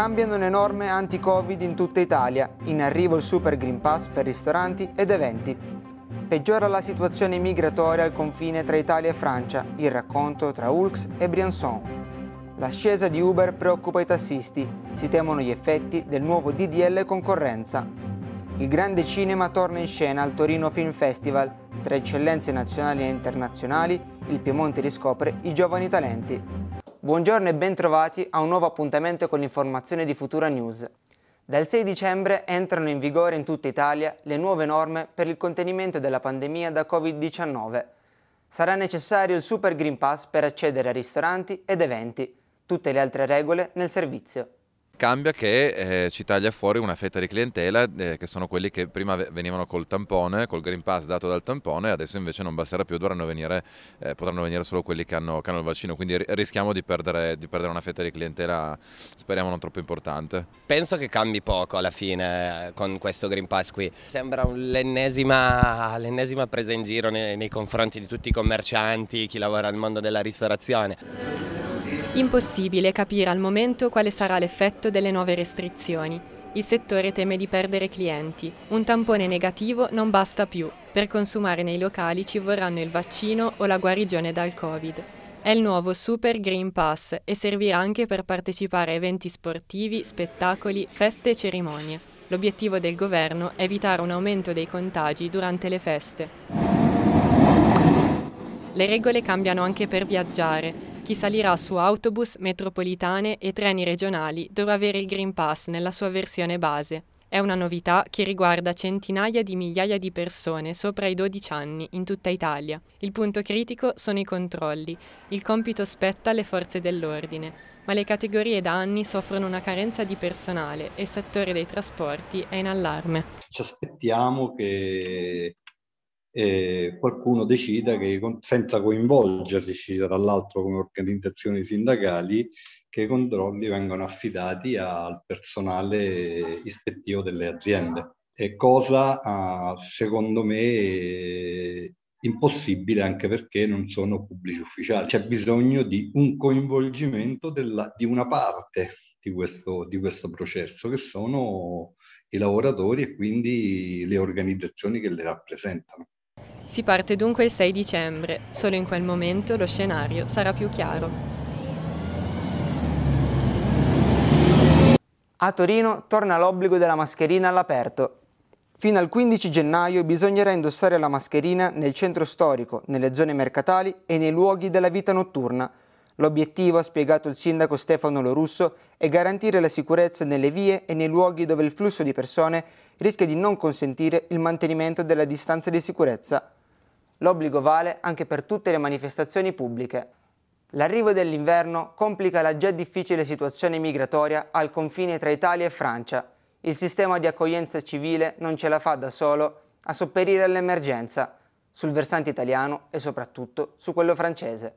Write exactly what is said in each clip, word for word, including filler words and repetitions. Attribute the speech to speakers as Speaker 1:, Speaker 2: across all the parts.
Speaker 1: Cambiano le norme anti-Covid in tutta Italia, in arrivo il Super Green Pass per ristoranti ed eventi. Peggiora la situazione migratoria al confine tra Italia e Francia, il racconto tra Oulx e Briançon. L'ascesa di Uber preoccupa i tassisti, si temono gli effetti del nuovo D D L concorrenza. Il grande cinema torna in scena al Torino Film Festival, tra eccellenze nazionali e internazionali, il Piemonte riscopre i giovani talenti. Buongiorno e ben trovati a un nuovo appuntamento con l'informazione di Futura News. Dal sei dicembre entrano in vigore in tutta Italia le nuove norme per il contenimento della pandemia da Covid diciannove. Sarà necessario il Super Green Pass per accedere a ristoranti ed eventi, tutte le altre regole nel servizio.
Speaker 2: Cambia che eh, ci taglia fuori una fetta di clientela eh, che sono quelli che prima venivano col tampone, col Green Pass dato dal tampone, adesso invece non basterà più, dovranno venire, eh, potranno venire solo quelli che hanno, che hanno il vaccino, quindi rischiamo di perdere, di perdere una fetta di clientela, speriamo non troppo importante.
Speaker 3: Penso che cambi poco alla fine con questo Green Pass qui, sembra l'ennesima l'ennesima presa in giro nei, nei confronti di tutti i commercianti, chi lavora nel mondo della ristorazione.
Speaker 4: Impossibile capire al momento quale sarà l'effetto delle nuove restrizioni. Il settore teme di perdere clienti. Un tampone negativo non basta più. Per consumare nei locali ci vorranno il vaccino o la guarigione dal Covid. È il nuovo Super Green Pass e servirà anche per partecipare a eventi sportivi, spettacoli, feste e cerimonie. L'obiettivo del governo è evitare un aumento dei contagi durante le feste. Le regole cambiano anche per viaggiare. Chi salirà su autobus, metropolitane e treni regionali dovrà avere il Green Pass nella sua versione base. È una novità che riguarda centinaia di migliaia di persone sopra i dodici anni in tutta Italia. Il punto critico sono i controlli. Il compito spetta alle forze dell'ordine, ma le categorie da anni soffrono una carenza di personale e il settore dei trasporti è in allarme.
Speaker 5: Ci aspettiamo che E qualcuno decida che, senza coinvolgerci tra l'altro come organizzazioni sindacali, che i controlli vengano affidati al personale ispettivo delle aziende. È cosa secondo me impossibile, anche perché non sono pubblici ufficiali. C'è bisogno di un coinvolgimento della, di una parte di questo, di questo processo, che sono i lavoratori e quindi le organizzazioni che li rappresentano.
Speaker 4: Si parte dunque il sei dicembre, solo in quel momento lo scenario sarà più chiaro.
Speaker 1: A Torino torna l'obbligo della mascherina all'aperto. Fino al quindici gennaio bisognerà indossare la mascherina nel centro storico, nelle zone mercatali e nei luoghi della vita notturna. L'obiettivo, ha spiegato il sindaco Stefano Lorusso, è garantire la sicurezza nelle vie e nei luoghi dove il flusso di persone rischia di non consentire il mantenimento della distanza di sicurezza. L'obbligo vale anche per tutte le manifestazioni pubbliche. L'arrivo dell'inverno complica la già difficile situazione migratoria al confine tra Italia e Francia. Il sistema di accoglienza civile non ce la fa da solo a sopperire all'emergenza, sul versante italiano e soprattutto su quello francese.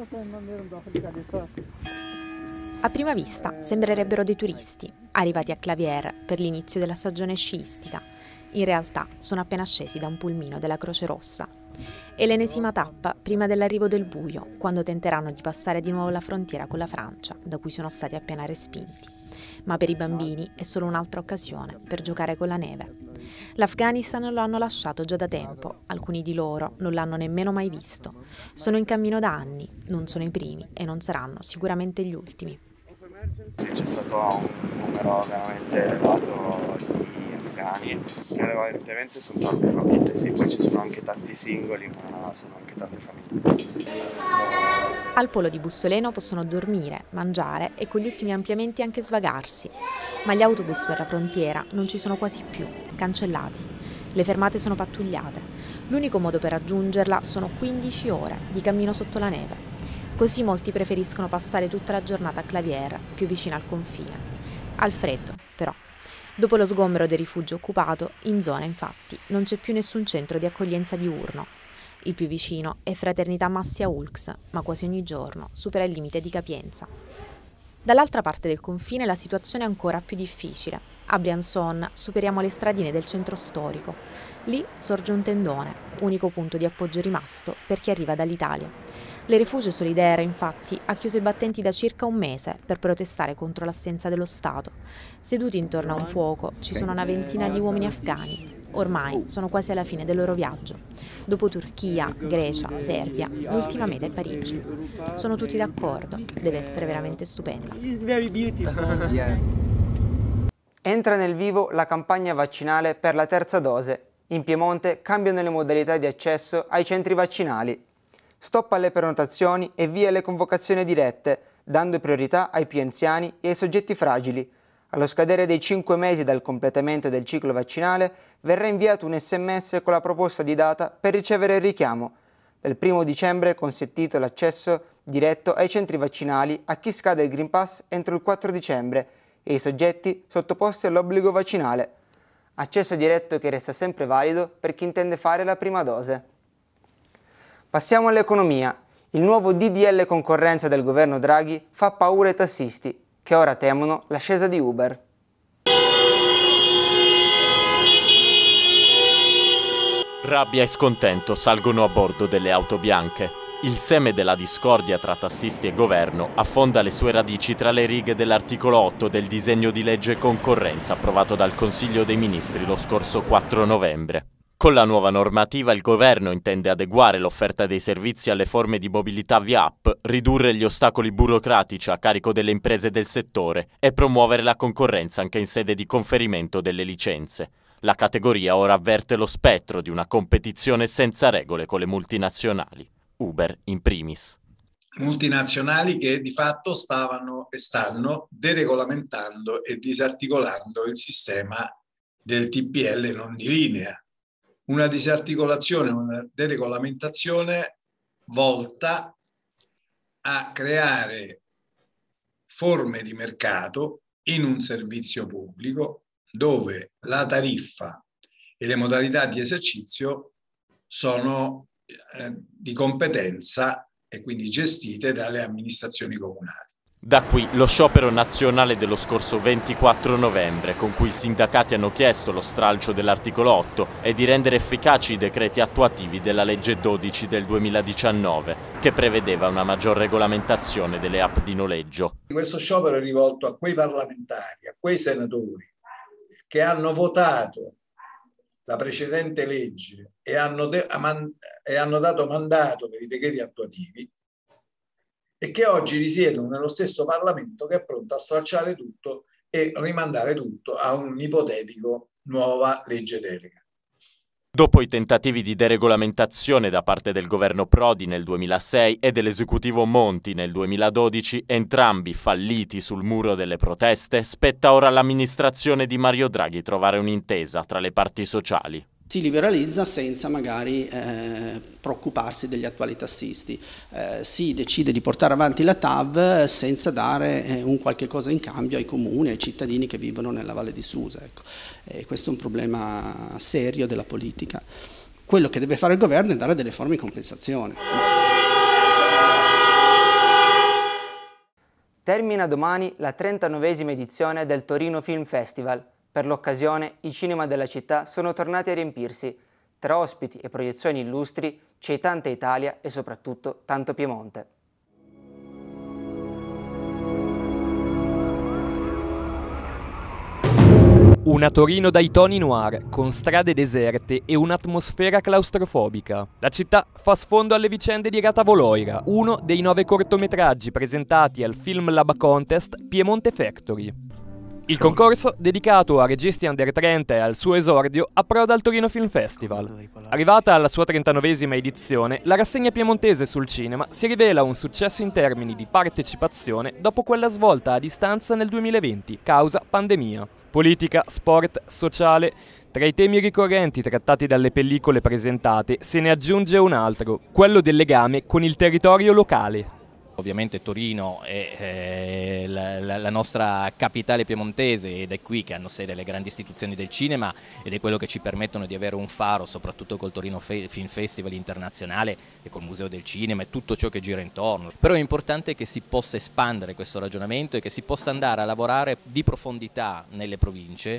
Speaker 6: A prima vista sembrerebbero dei turisti, arrivati a Clavière per l'inizio della stagione sciistica. In realtà sono appena scesi da un pulmino della Croce Rossa. È l'ennesima tappa prima dell'arrivo del buio, quando tenteranno di passare di nuovo la frontiera con la Francia, da cui sono stati appena respinti. Ma per i bambini è solo un'altra occasione per giocare con la neve. L'Afghanistan lo hanno lasciato già da tempo, alcuni di loro non l'hanno nemmeno mai visto. Sono in cammino da anni, non sono i primi e non saranno sicuramente gli ultimi.
Speaker 7: Sì, c'è stato un numero veramente elevato di afghani, prevalentemente sono tante famiglie, sì, poi ci sono anche tanti singoli, ma sono anche tante famiglie.
Speaker 6: Al polo di Bussoleno possono dormire, mangiare e con gli ultimi ampliamenti anche svagarsi, ma gli autobus per la frontiera non ci sono quasi più, cancellati. Le fermate sono pattugliate. L'unico modo per raggiungerla sono quindici ore di cammino sotto la neve. Così molti preferiscono passare tutta la giornata a Clavière, più vicina al confine. Al freddo, però. Dopo lo sgombero del rifugio occupato, in zona, infatti, non c'è più nessun centro di accoglienza diurno. Il più vicino è Fraternità Massi a Oulx, ma quasi ogni giorno supera il limite di capienza. Dall'altra parte del confine la situazione è ancora più difficile. A Briançon superiamo le stradine del centro storico. Lì sorge un tendone, unico punto di appoggio rimasto per chi arriva dall'Italia. Le Refuge Solidaire, infatti, ha chiuso i battenti da circa un mese per protestare contro l'assenza dello Stato. Seduti intorno a un fuoco ci sono una ventina di uomini afghani. Ormai sono quasi alla fine del loro viaggio. Dopo Turchia, Grecia, Serbia, l'ultima meta è Parigi. Sono tutti d'accordo, deve essere veramente stupenda.
Speaker 1: Entra nel vivo la campagna vaccinale per la terza dose. In Piemonte cambiano le modalità di accesso ai centri vaccinali. Stop alle prenotazioni e via le convocazioni dirette, dando priorità ai più anziani e ai soggetti fragili. Allo scadere dei cinque mesi dal completamento del ciclo vaccinale verrà inviato un sms con la proposta di data per ricevere il richiamo. Dal primo dicembre è consentito l'accesso diretto ai centri vaccinali a chi scade il Green Pass entro il quattro dicembre e ai soggetti sottoposti all'obbligo vaccinale. Accesso diretto che resta sempre valido per chi intende fare la prima dose. Passiamo all'economia. Il nuovo D D L concorrenza del governo Draghi fa paura ai tassisti, che ora temono l'ascesa di Uber.
Speaker 8: Rabbia e scontento salgono a bordo delle auto bianche. Il seme della discordia tra tassisti e governo affonda le sue radici tra le righe dell'articolo otto del disegno di legge concorrenza approvato dal Consiglio dei Ministri lo scorso quattro novembre. Con la nuova normativa il governo intende adeguare l'offerta dei servizi alle forme di mobilità via app, ridurre gli ostacoli burocratici a carico delle imprese del settore e promuovere la concorrenza anche in sede di conferimento delle licenze. La categoria ora avverte lo spettro di una competizione senza regole con le multinazionali, Uber in primis.
Speaker 9: Multinazionali che di fatto stavano e stanno deregolamentando e disarticolando il sistema del T P L non di linea. Una disarticolazione, una deregolamentazione volta a creare forme di mercato in un servizio pubblico dove la tariffa e le modalità di esercizio sono eh, di competenza e quindi gestite dalle amministrazioni comunali.
Speaker 8: Da qui lo sciopero nazionale dello scorso ventiquattro novembre, con cui i sindacati hanno chiesto lo stralcio dell'articolo otto e di rendere efficaci i decreti attuativi della legge dodici del duemiladiciannove, che prevedeva una maggior regolamentazione delle app di noleggio.
Speaker 9: Questo sciopero è rivolto a quei parlamentari, a quei senatori che hanno votato la precedente legge e hanno, e hanno dato mandato per i decreti attuativi, e che oggi risiedono nello stesso Parlamento che è pronto a stracciare tutto e rimandare tutto a un'ipotetico nuova legge delega.
Speaker 8: Dopo i tentativi di deregolamentazione da parte del governo Prodi nel duemilasei e dell'esecutivo Monti nel duemiladodici, entrambi falliti sul muro delle proteste, spetta ora all'amministrazione di Mario Draghi trovare un'intesa tra le parti sociali.
Speaker 10: Si liberalizza senza magari eh, preoccuparsi degli attuali tassisti, eh, si decide di portare avanti la T A V senza dare eh, un qualche cosa in cambio ai comuni, ai cittadini che vivono nella Valle di Susa. Ecco. E questo è un problema serio della politica. Quello che deve fare il governo è dare delle forme di compensazione.
Speaker 1: Termina domani la trentanovesima edizione del Torino Film Festival. Per l'occasione i cinema della città sono tornati a riempirsi. Tra ospiti e proiezioni illustri c'è tanta Italia e soprattutto tanto Piemonte.
Speaker 11: Una Torino dai toni noir, con strade deserte e un'atmosfera claustrofobica. La città fa sfondo alle vicende di Gata Voloira, uno dei nove cortometraggi presentati al Film Lab Contest Piemonte Factory. Il concorso, dedicato a registi under trenta e al suo esordio, approda al Torino Film Festival. Arrivata alla sua trentanovesima edizione, la rassegna piemontese sul cinema si rivela un successo in termini di partecipazione dopo quella svolta a distanza nel duemilaventi, causa pandemia. Politica, sport, sociale. Tra i temi ricorrenti trattati dalle pellicole presentate se ne aggiunge un altro, quello del legame con il territorio locale.
Speaker 12: Ovviamente Torino è eh, la, la, la nostra capitale piemontese ed è qui che hanno sede le grandi istituzioni del cinema ed è quello che ci permettono di avere un faro, soprattutto col Torino Fe- Film Festival internazionale e col Museo del Cinema e tutto ciò che gira intorno. Però è importante che si possa espandere questo ragionamento e che si possa andare a lavorare di profondità nelle province,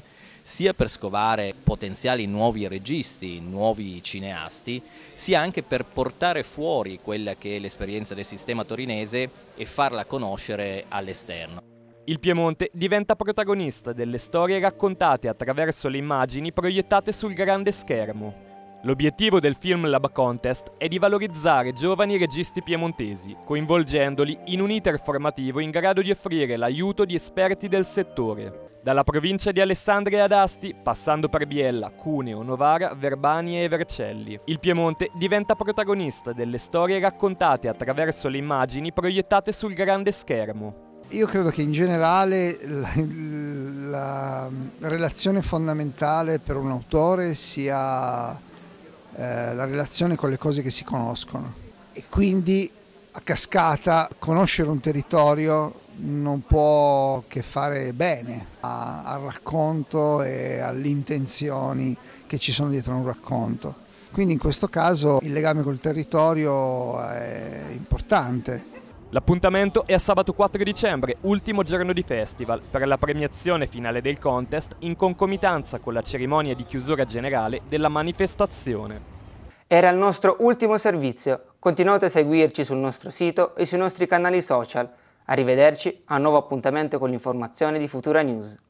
Speaker 12: sia per scovare potenziali nuovi registi, nuovi cineasti, sia anche per portare fuori quella che è l'esperienza del sistema torinese e farla conoscere all'esterno.
Speaker 11: Il Piemonte diventa protagonista delle storie raccontate attraverso le immagini proiettate sul grande schermo. L'obiettivo del Film Lab Contest è di valorizzare giovani registi piemontesi, coinvolgendoli in un iter formativo in grado di offrire l'aiuto di esperti del settore. Dalla provincia di Alessandria ad Asti, passando per Biella, Cuneo, Novara, Verbania e Vercelli, il Piemonte diventa protagonista delle storie raccontate attraverso le immagini proiettate sul grande schermo.
Speaker 13: Io credo che in generale la, la relazione fondamentale per un autore sia eh, la relazione con le cose che si conoscono e quindi a cascata conoscere un territorio non può che fare bene a, al racconto e alle intenzioni che ci sono dietro un racconto. Quindi in questo caso il legame col territorio è importante.
Speaker 11: L'appuntamento è a sabato quattro dicembre, ultimo giorno di festival, per la premiazione finale del contest in concomitanza con la cerimonia di chiusura generale della manifestazione.
Speaker 1: Era il nostro ultimo servizio. Continuate a seguirci sul nostro sito e sui nostri canali social. Arrivederci a un nuovo appuntamento con l'informazione di Futura News.